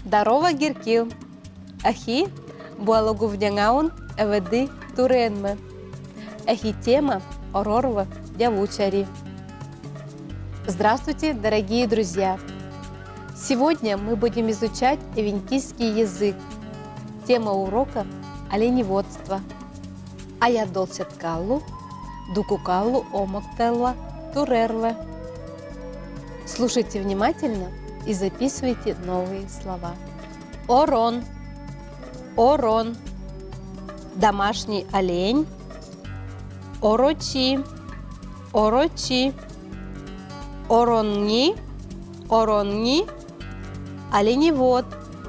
Дарова гиркил. Ахи буалогувнягаун эведы туренме. Ахи тема орорва дявучари. Здравствуйте, дорогие друзья! Сегодня мы будем изучать эвенкийский язык. Тема урока – оленеводство. Ая долсеткаллу, дукукаллу омоктелла турерле. Слушайте внимательно и записывайте новые слова. Орон, орон, домашний олень, орочи, орочи, оронни, оронни, оленевод,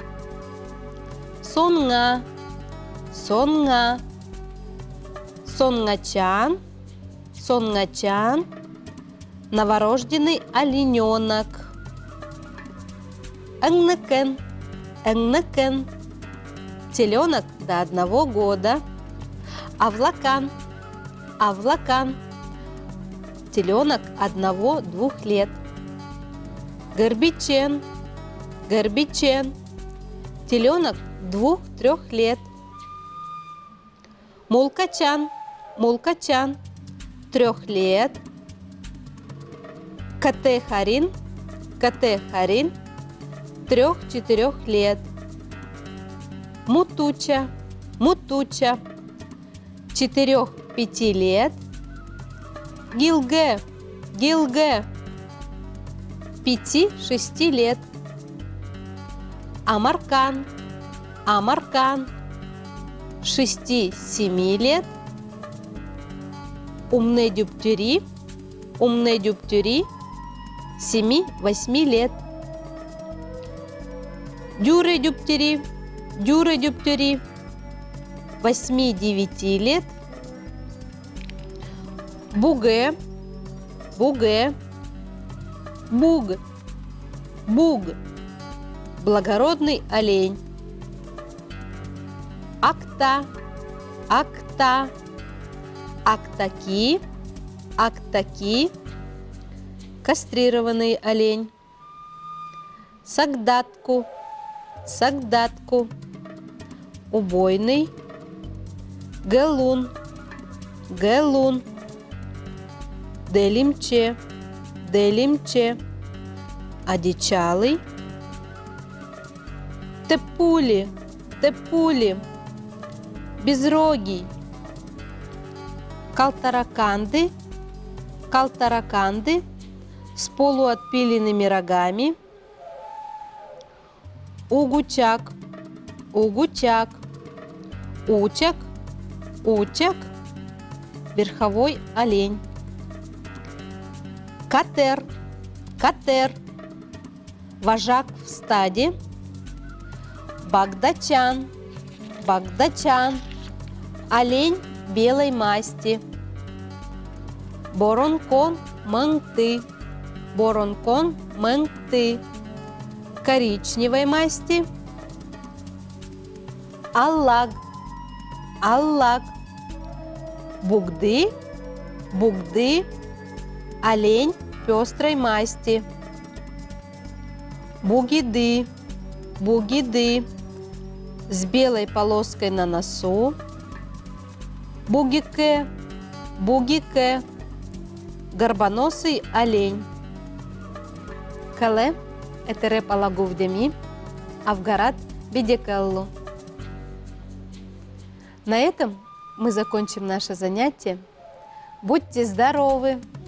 сонга, сонга, сонгачан, сонгачан, новорожденный олененок, энгнекен, энгнекен, теленок до 1 года, авлакан, авлакан, теленок 1-2 лет, горбичен, горбичен, теленок 2-3 лет, мулкачан, мулкачан, 3 лет, катехарин, катехарин, 3-4 лет, мутуча, мутуча, 4-5 лет, гилге, гилге, 5-6 лет, амаркан, амаркан, 6-7 лет, умнедюптюри, умнедюптюри, 7-8 лет, дюредюптюри, дюредюптюри, 8-9 лет, буге, буге, буг, буг, благородный олень, акта, акта, актаки, актаки, кастрированный олень, сагдатку, сагдатку, убойный, гэлун, гэлун, делимче, делимче, одичалый, тепули, тепули, безрогий, калтараканды, калтараканды с полуотпиленными рогами, угучак, угучак, учак, учак, верховой олень, катер, катер, вожак в стаде, багдачан, багдачан, олень белой масти, боронкон мэнты, боронкон мэнты, коричневой масти, аллаг, аллаг, бугды, бугды, олень пестрой масти, бугиды, бугиды, с белой полоской на носу, бугике, бугике, горбоносый олень. Кале этереп алагувдеми, Авгарат бедекеллу. На этом мы закончим наше занятие. Будьте здоровы!